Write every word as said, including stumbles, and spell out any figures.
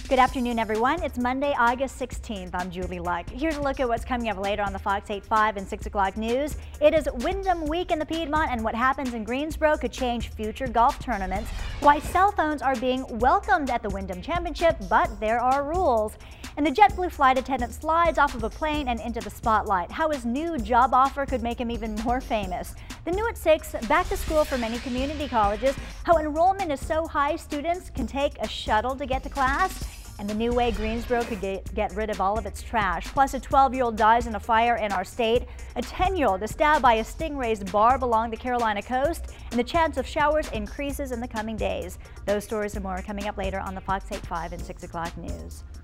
Good afternoon, everyone. It's Monday, August sixteenth. I'm Julie Luck. Here's a look at what's coming up later on the Fox eight five and six o'clock news. It is Wyndham Week in the Piedmont, and what happens in Greensboro could change future golf tournaments. Why cell phones are being welcomed at the Wyndham Championship, but there are rules. And the JetBlue flight attendant slides off of a plane and into the spotlight. How his new job offer could make him even more famous. The new at six, back to school for many community colleges. How enrollment is so high students can take a shuttle to get to class. And the new way Greensboro could get, get rid of all of its trash. Plus, a twelve-year-old dies in a fire in our state. A ten-year-old is stabbed by a stingray's barb along the Carolina coast. And the chance of showers increases in the coming days. Those stories and more are coming up later on the Fox eight five and six o'clock news.